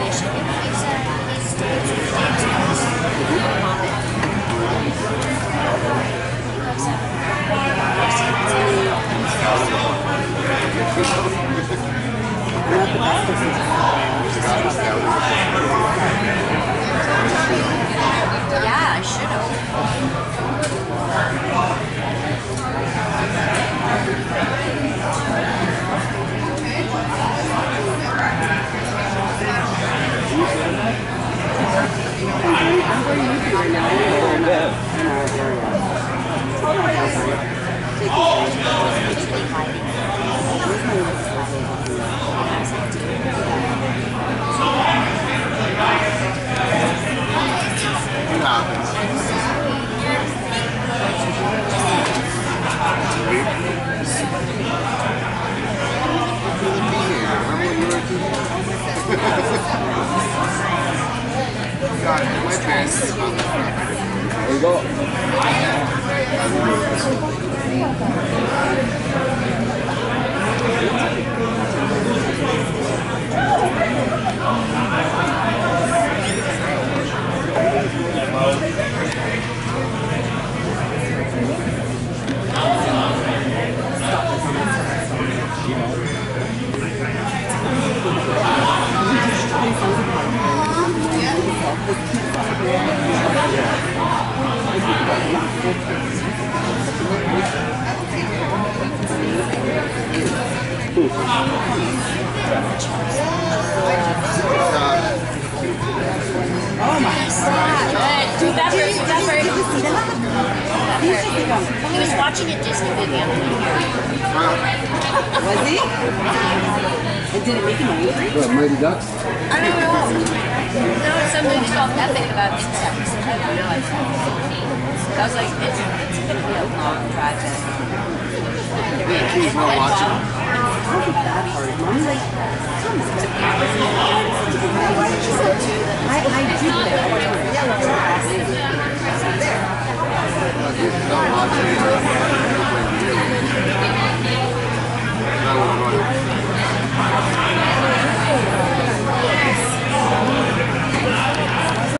Yeah, I should have. There you go. Dude, that hurt. He was watching a Disney movie on the way here. Was he? And did it make him angry? What, Mighty Ducks? I don't know. No, it's some movie called Epic about insects. I didn't realize that. I was like, it's going to be a long drive back. Kids want to watch it. How was that hard? Mom's like, come on.